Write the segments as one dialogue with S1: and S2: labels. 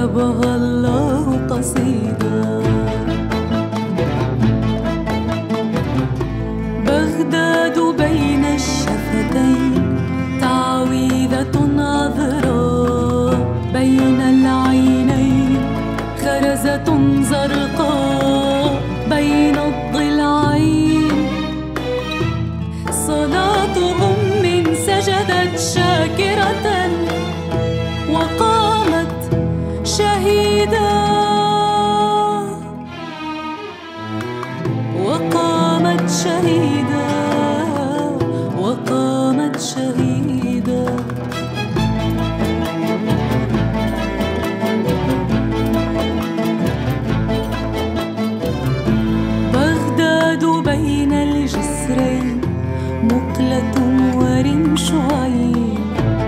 S1: كتبها الله قصيدة. بغداد بين الشفتين تعويذة عذراء، بين العينين خرزة زرقاء، بين الضلعين صلاة سجدت شاكرة وقامت شهيدة، وقامت شهيدة، وقامت شهيدة. بغداد بين الجسرين مقلة ورمش عين،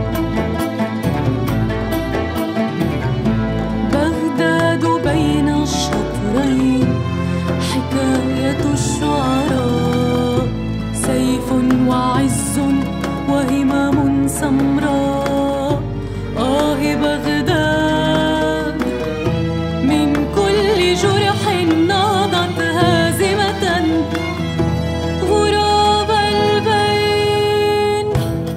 S1: بغداد بين الشطرين حكاية الشعراء، سيف وعز وهمام سمراء. آه بغداد من كل جرح ناضت هازمة غراب البين.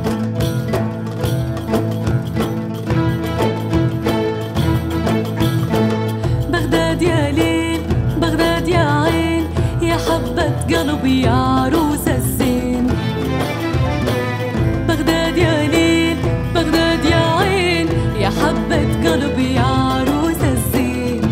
S1: بغداد يا ليل، بغداد يا عين، يا حبة قلبي يا عروس الزين. بغداد يا ليل، بغداد يا عين، يا حبة قلبي يا عروس الزين.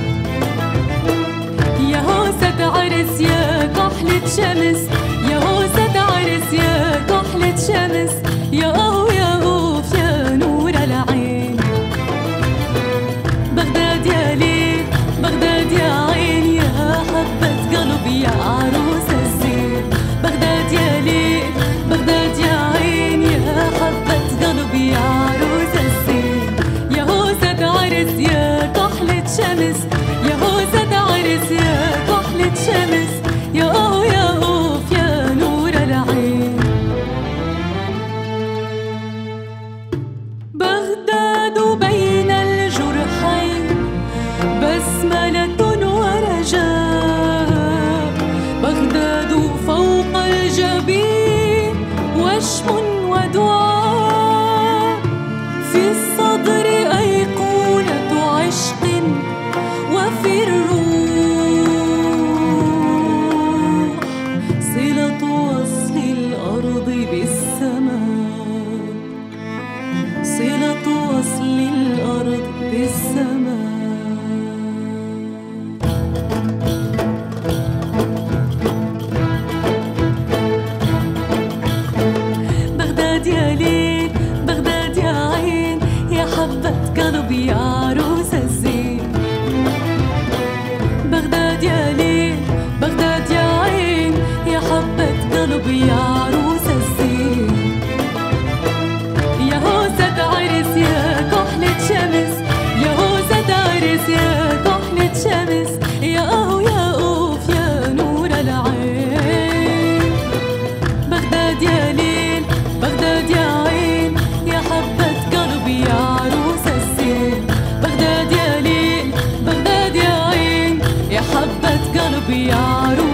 S1: يا هوسة عرس يا كحلة شمس، يا هوسة عرس يا كحلة شمس، يا أهو يا أوف يا نور العين. بغداد يا ليل، بغداد يا عين، يا حبة قلبي يا عروس الزين. بغداد يا ليل، بغداد يا عين، يا حبة قلبي يا عروس الزين. يا هوسة عرس يا كحلة شمس، يا هوسة عرس يا كحلة شمس، يا أهو يا أوف يا نور العين. بغداد بين الجرحين بسملة ورجاء، بغداد فوق الجبين وشم ودعاء، في الصدر أيقونة عشق وفي الروح صلة وصل الأرض بالسماء، صلة وصل الأرض بالسماء. بغداد يا ليل، بغداد يا عين، يا حبة قلبي يا عروس الزين. بغداد يا ليل، بغداد يا عين، يا حبة قلبي يا عروس الزين. يا هوسة عرس يا كحلة شمس، يا هوسة عرس يا كحلة شمس، يا أهو يا أوف يا نور العين. بغداد يا ليل، بغداد يا عين، يا حبة قلبي يا عروس الزين. بغداد يا ليل، بغداد يا عين، يا حبة قلبي يا عروس